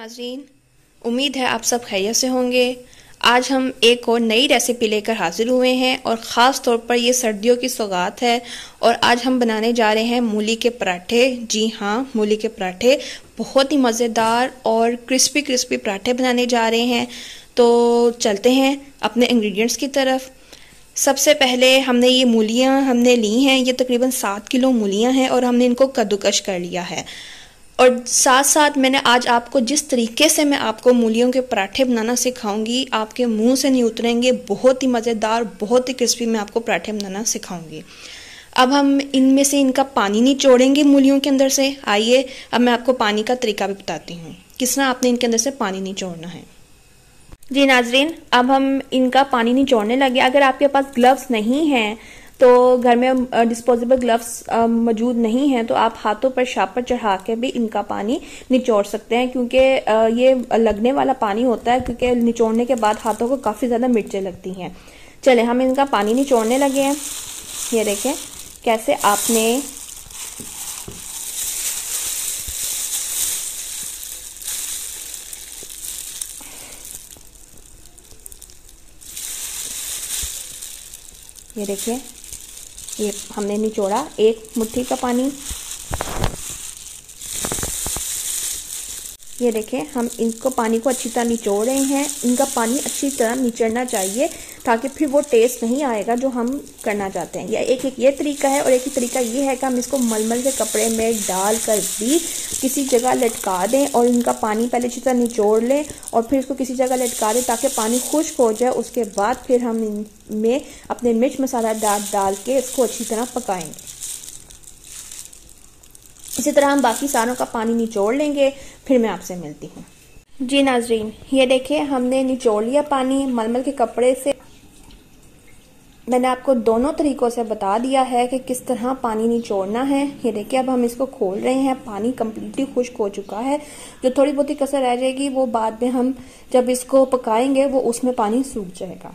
नाज़रीन, उम्मीद है आप सब खैरियत से होंगे। आज हम एक और नई रेसिपी लेकर हाजिर हुए हैं और ख़ास तौर पर ये सर्दियों की सौगात है। और आज हम बनाने जा रहे हैं मूली के पराठे। जी हाँ, मूली के पराठे बहुत ही मज़ेदार और क्रिस्पी क्रिस्पी पराठे बनाने जा रहे हैं। तो चलते हैं अपने इंग्रेडिएंट्स की तरफ। सबसे पहले हमने ये मूलियाँ हमने ली हैं, ये तकरीबन 7 किलो मूलियाँ हैं और हमने इनको कद्दूकश कर लिया है। और साथ साथ मैंने आज आपको जिस तरीके से मैं आपको मूलियों के पराठे बनाना सिखाऊंगी, आपके मुंह से नहीं उतरेंगे। बहुत ही मज़ेदार, बहुत ही क्रिस्पी मैं आपको पराठे बनाना सिखाऊंगी। अब हम इनमें से इनका पानी निचोड़ेंगे मूलियों के अंदर से। आइए अब मैं आपको पानी का तरीका भी बताती हूँ, किस तरह आपने इनके अंदर से पानी निचोड़ना है। जी नाजरीन, अब हम इनका पानी निचोड़ने लगे। अगर आपके पास ग्लव्स नहीं हैं, तो घर में डिस्पोजेबल ग्लव्स मौजूद नहीं हैं, तो आप हाथों पर शापर चढ़ा के भी इनका पानी निचोड़ सकते हैं, क्योंकि ये लगने वाला पानी होता है, क्योंकि निचोड़ने के बाद हाथों को काफ़ी ज़्यादा मिर्चें लगती हैं। चले हम इनका पानी निचोड़ने लगे हैं। ये देखें कैसे आपने ये देखिए, ये हमने निचोड़ा एक मुट्ठी का पानी। ये देखें, हम इनको पानी को अच्छी तरह निचोड़ रहे हैं। इनका पानी अच्छी तरह निचड़ना चाहिए, ताकि फिर वो टेस्ट नहीं आएगा जो हम करना चाहते हैं। या एक ये तरीका है, और एक ही तरीका ये है कि हम इसको मलमल के कपड़े में डाल कर भी किसी जगह लटका दें और इनका पानी पहले अच्छी तरह निचोड़ लें और फिर इसको किसी जगह लटका दें ताकि पानी खुश्क हो जाए। उसके बाद फिर हम इनमें अपने मिर्च मसाला डाल के इसको अच्छी तरह पकाएंगे। इसी तरह हम बाकी सारों का पानी निचोड़ लेंगे, फिर मैं आपसे मिलती हूँ। जी नाजरीन, ये देखिए हमने निचोड़ लिया पानी मलमल के कपड़े से। मैंने आपको दोनों तरीकों से बता दिया है कि किस तरह पानी निचोड़ना है। ये देखिए अब हम इसको खोल रहे हैं, पानी कम्प्लीटली खुश्क हो चुका है। जो थोड़ी बहुत ही कसर रह जाएगी वो बाद में हम जब इसको पकाएंगे वो उसमें पानी सूख जाएगा।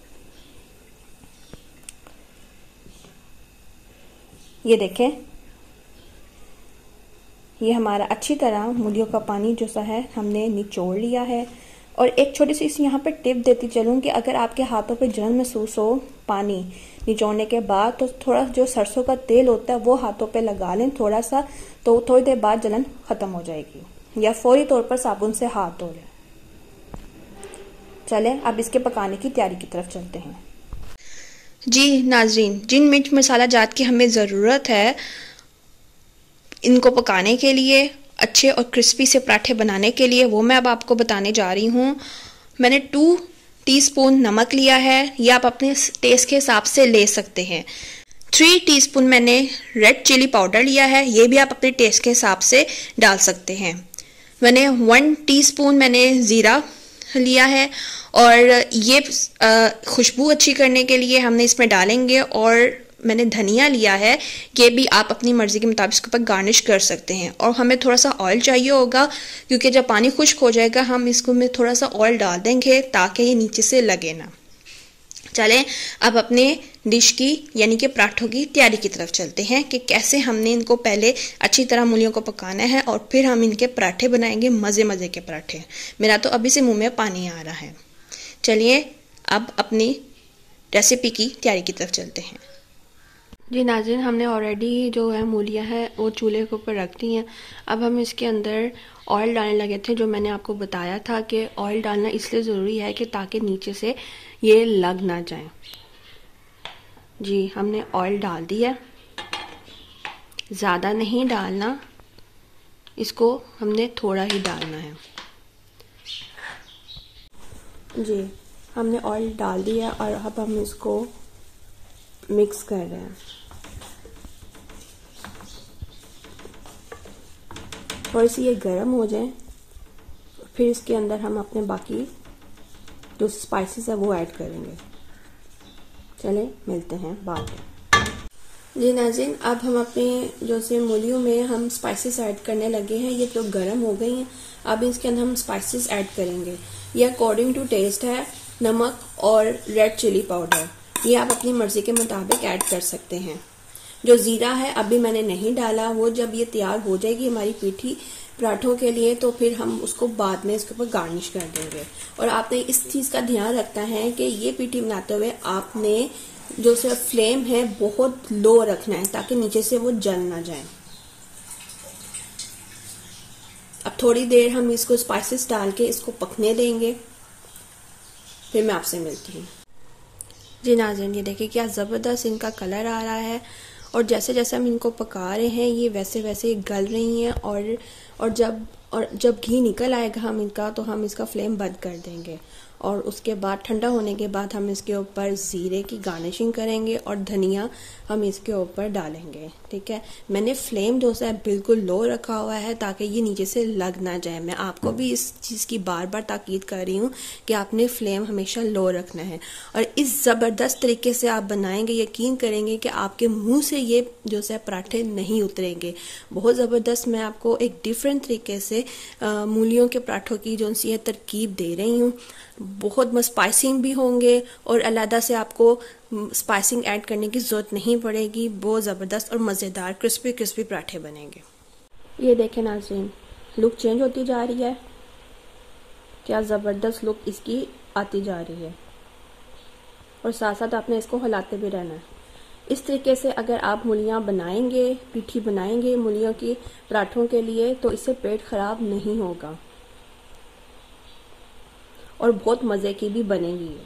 ये देखें, ये हमारा अच्छी तरह मूलियों का पानी जो सा है हमने निचोड़ लिया है। और एक छोटी सी यहाँ पे टिप देती चलूँ कि अगर आपके हाथों पे जलन महसूस हो पानी निचोड़ने के बाद, तो थोड़ा जो सरसों का तेल होता है वो हाथों पे लगा लें थोड़ा सा, तो थोड़ी देर बाद जलन ख़त्म हो जाएगी। या फौरी तौर पर साबुन से हाथ धो लें। चलें अब इसके पकाने की तैयारी की तरफ चलते हैं। जी नाजरीन, जिन मिर्च मसाला जात की हमें ज़रूरत है इनको पकाने के लिए, अच्छे और क्रिस्पी से पराठे बनाने के लिए, वो मैं अब आपको बताने जा रही हूँ। मैंने 2 टीस्पून नमक लिया है, ये आप अपने टेस्ट के हिसाब से ले सकते हैं। 3 टीस्पून मैंने रेड चिली पाउडर लिया है, ये भी आप अपने टेस्ट के हिसाब से डाल सकते हैं। मैंने 1 टीस्पून मैंने ज़ीरा लिया है, और ये खुशबू अच्छी करने के लिए हमने इसमें डालेंगे। और मैंने धनिया लिया है, ये भी आप अपनी मर्ज़ी के मुताबिक इसके ऊपर गार्निश कर सकते हैं। और हमें थोड़ा सा ऑयल चाहिए होगा, क्योंकि जब पानी खुश्क हो जाएगा हम इसको में थोड़ा सा ऑयल डाल देंगे ताकि ये नीचे से लगे ना। चलें अब अपने डिश की यानी कि पराठों की तैयारी की तरफ चलते हैं कि कैसे हमने इनको पहले अच्छी तरह मूलियों को पकाना है और फिर हम इनके पराठे बनाएंगे, मज़े मज़े के पराठे। मेरा तो अभी से मुँह में पानी आ रहा है। चलिए अब अपनी रेसिपी की तैयारी की तरफ चलते हैं। जी नाज़रीन, हमने ऑलरेडी जो है मूलियाँ हैं वो चूल्हे के ऊपर रख दी हैं। अब हम इसके अंदर ऑयल डालने लगे थे। जो मैंने आपको बताया था कि ऑयल डालना इसलिए ज़रूरी है कि ताकि नीचे से ये लग ना जाए। जी हमने ऑयल डाल दिया, ज़्यादा नहीं डालना, इसको हमने थोड़ा ही डालना है। जी हमने ऑयल डाल दिया और अब हम इसको मिक्स कर रहे हैं। थोड़ी सी ये गर्म हो जाए, फिर इसके अंदर हम अपने बाकी जो स्पाइसेस है वो ऐड करेंगे। चले मिलते हैं बाद में। जी नाज़रीन, अब हम अपने जो से मूलियों में हम स्पाइसेस ऐड करने लगे हैं। ये तो गर्म हो गई हैं। अब इसके अंदर हम स्पाइसेस ऐड करेंगे। ये अकॉर्डिंग टू टेस्ट है, नमक और रेड चिली पाउडर, ये आप अपनी मर्जी के मुताबिक ऐड कर सकते हैं। जो ज़ीरा है अभी मैंने नहीं डाला, वो जब ये तैयार हो जाएगी हमारी पीठी पराठों के लिए, तो फिर हम उसको बाद में इसके ऊपर गार्निश कर देंगे। और आपने इस चीज का ध्यान रखना है कि ये पीठी बनाते हुए आपने जो सिर्फ फ्लेम है बहुत लो रखना है ताकि नीचे से वो जल ना जाए। अब थोड़ी देर हम इसको स्पाइसेस डाल के इसको पकने देंगे, फिर मैं आपसे मिलती हूँ। जी नाज़रीन, ये देखिए क्या ज़बरदस्त इनका कलर आ रहा है, और जैसे जैसे हम इनको पका रहे हैं ये वैसे वैसे गल रही हैं। और जब घी निकल आएगा हम इनका, तो हम इसका फ्लेम बंद कर देंगे। और उसके बाद ठंडा होने के बाद हम इसके ऊपर ज़ीरे की गार्निशिंग करेंगे और धनिया हम इसके ऊपर डालेंगे। ठीक है, मैंने फ्लेम जो है बिल्कुल लो रखा हुआ है ताकि ये नीचे से लग ना जाए। मैं आपको भी इस चीज़ की बार बार ताकीद कर रही हूँ कि आपने फ्लेम हमेशा लो रखना है। और इस ज़बरदस्त तरीके से आप बनाएंगे, यकीन करेंगे कि आपके मुंह से ये जो है पराठे नहीं उतरेंगे। बहुत ज़बरदस्त मैं आपको एक डिफरेंट तरीके से मूलियों के पराठों की जो सी तरकीब दे रही हूँ। बहुत स्पाइसिंग भी होंगे और अलहदा से आपको स्पाइसिंग ऐड करने की ज़रूरत नहीं पड़ेगी। बहुत ज़बरदस्त और मज़ेदार क्रिस्पी क्रिस्पी पराठे बनेंगे। ये देखें नाज़रीन, लुक चेंज होती जा रही है, क्या ज़बरदस्त लुक इसकी आती जा रही है। और साथ साथ आपने इसको हिलाते भी रहना है। इस तरीके से अगर आप मूलियाँ बनाएंगे, पीठी बनाएंगे मूलियों की पराठों के लिए, तो इससे पेट खराब नहीं होगा और बहुत मज़े की भी बनेगी।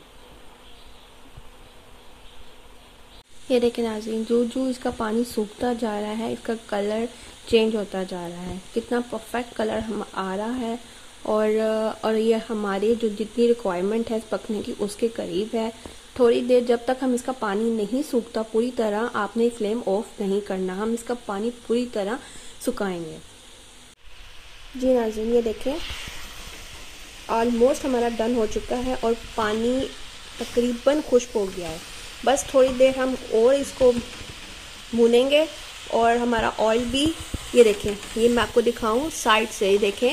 ये देखें नाज़रीन, जो इसका पानी सूखता जा रहा है, इसका कलर चेंज होता जा रहा है, कितना परफेक्ट कलर हम आ रहा है। और ये हमारी जो जितनी रिक्वायरमेंट है पकने की उसके करीब है। थोड़ी देर जब तक हम इसका पानी नहीं सूखता पूरी तरह, आपने फ्लेम ऑफ नहीं करना, हम इसका पानी पूरी तरह सुखाएंगे। जी नाज़रीन, ये देखें ऑलमोस्ट हमारा डन हो चुका है और पानी तकरीबन खुश्क हो गया है। बस थोड़ी देर हम और इसको भूनेंगे और हमारा ऑयल भी, ये देखें, ये मैं आपको दिखाऊं साइड से,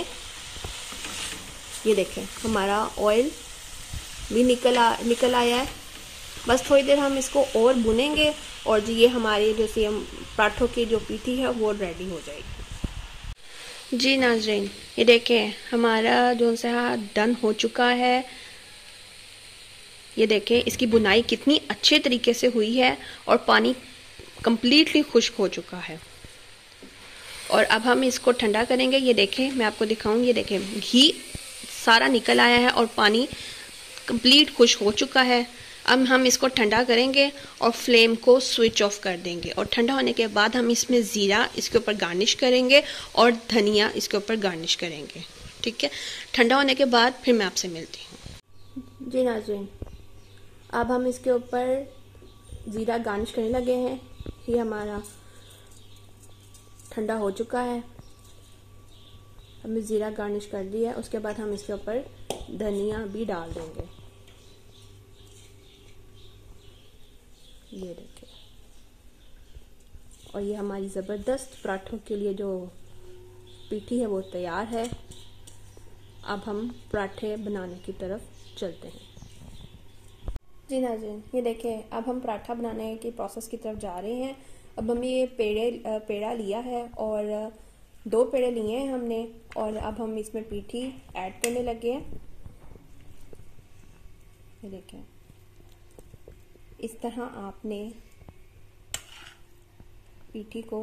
ये देखें हमारा ऑयल भी निकल आया है। बस थोड़ी देर हम इसको और भुनेंगे और जी ये हमारी जो सी पराठों की जो पीठी है वो रेडी हो जाएगी। जी नाज़रीन, ये देखें हमारा जो सा डन हो चुका है। ये देखें इसकी बुनाई कितनी अच्छे तरीके से हुई है और पानी कंप्लीटली खुश्क हो चुका है। और अब हम इसको ठंडा करेंगे। ये देखें मैं आपको दिखाऊं, ये देखें घी सारा निकल आया है और पानी कंप्लीट खुश्क हो चुका है। अब हम इसको ठंडा करेंगे और फ्लेम को स्विच ऑफ कर देंगे। और ठंडा होने के बाद हम इसमें ज़ीरा इसके ऊपर गार्निश करेंगे और धनिया इसके ऊपर गार्निश करेंगे। ठीक है, ठंडा होने के बाद फिर मैं आपसे मिलती हूँ। जी नाज़रीन, अब हम इसके ऊपर ज़ीरा गार्निश करने लगे हैं। ये हमारा ठंडा हो चुका है, हमने ज़ीरा गार्निश कर दिया है। उसके बाद हम इसके ऊपर धनिया भी डाल देंगे। ये देखिए, और ये हमारी ज़बरदस्त पराठों के लिए जो पीठी है वो तैयार है। अब हम पराठे बनाने की तरफ चलते हैं। जी नाज़रीन, ये देखें अब हम पराठा बनाने की प्रोसेस की तरफ जा रहे हैं। अब हमने ये पेड़ा लिया है और 2 पेड़े लिए हैं हमने, और अब हम इसमें पीठी ऐड करने लगे हैं। ये देखें इस तरह आपने पीठी को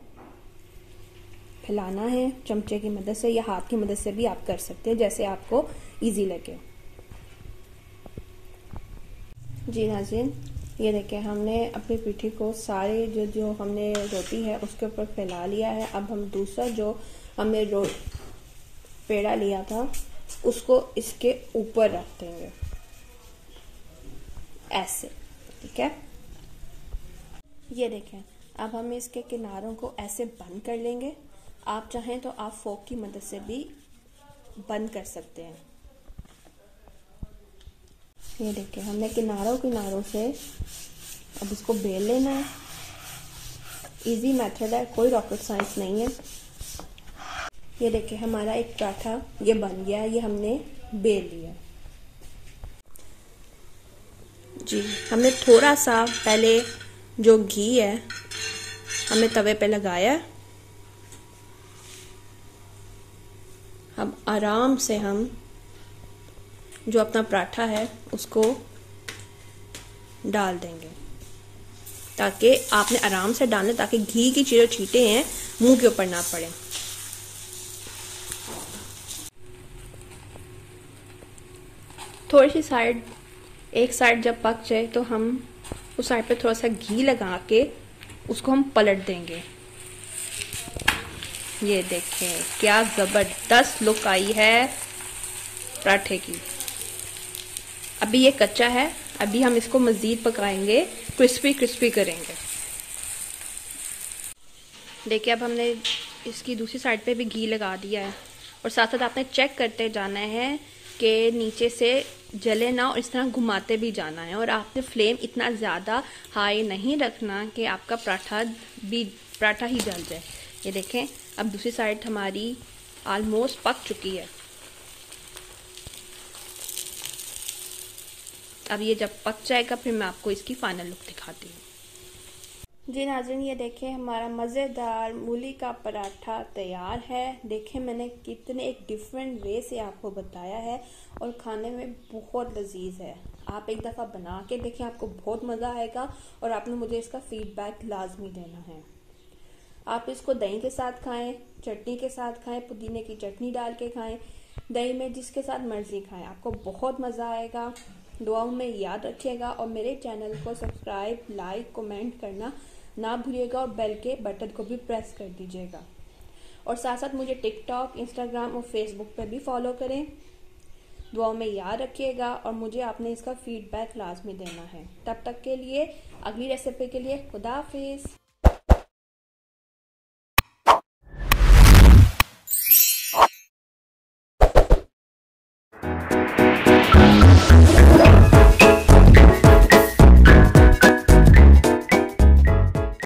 फैलाना है चमचे की मदद से या हाथ की मदद से भी आप कर सकते हैं, जैसे आपको इजी लगे। जी नाज़रीन, ये देखें हमने अपनी पीठी को सारे जो हमने रोटी है उसके ऊपर फैला लिया है। अब हम दूसरा जो हमने पेड़ा लिया था उसको इसके ऊपर रख देंगे ऐसे। ठीक है, ये देखें अब हम इसके किनारों को ऐसे बंद कर लेंगे। आप चाहें तो आप फोक की मदद से भी बंद कर सकते हैं। ये देखें हमने किनारों से अब इसको बेल लेना है। इजी मेथड है, कोई रॉकेट साइंस नहीं है। ये देखें हमारा एक पराठा ये बन गया है, ये हमने बेल लिया। जी हमने थोड़ा सा पहले जो घी है हमने तवे पे लगाया अब आराम से हम जो अपना पराठा है उसको डाल देंगे, ताकि आपने आराम से डालना, ताकि घी की जो छींटे हैं मुंह के ऊपर ना पड़े। थोड़ी सी साइड, एक साइड जब पक जाए तो हम उस साइड पे थोड़ा सा घी लगा के उसको हम पलट देंगे। ये देखें क्या ज़बरदस्त लुक आई है पराठे की। अभी ये कच्चा है, अभी हम इसको मज़ीद पकाएंगे, क्रिस्पी क्रिस्पी करेंगे। देखिए अब हमने इसकी दूसरी साइड पे भी घी लगा दिया है, और साथ साथ आपने चेक करते जाना है कि नीचे से जले ना, और इस तरह घुमाते भी जाना है। और आपने फ्लेम इतना ज़्यादा हाई नहीं रखना कि आपका पराठा ही जल जाए। ये देखें अब दूसरी साइड हमारी ऑलमोस्ट पक चुकी है। अब ये जब पक जाएगा फिर मैं आपको इसकी फाइनल लुक दिखाती हूँ। जी नाज़रीन, ये देखें हमारा मज़ेदार मूली का पराठा तैयार है। देखें मैंने कितने एक डिफरेंट वे से आपको बताया है, और खाने में बहुत लजीज है। आप एक दफ़ा बना के देखें, आपको बहुत मज़ा आएगा, और आपने मुझे इसका फीडबैक लाजमी देना है। आप इसको दही के साथ खाएं, चटनी के साथ खाएं, पुदीने की चटनी डाल के खाएं, दही में जिसके साथ मर्जी खाएं, आपको बहुत मज़ा आएगा। दुआओं में याद रखिएगा, और मेरे चैनल को सब्सक्राइब, लाइक, कमेंट करना ना भूलिएगा, और बेल के बटन को भी प्रेस कर दीजिएगा। और साथ साथ मुझे टिकटॉक, इंस्टाग्राम और फेसबुक पे भी फॉलो करें। दुआओं में याद रखिएगा, और मुझे आपने इसका फीडबैक लाजमी देना है। तब तक के लिए, अगली रेसिपी के लिए खुदा हाफिज़।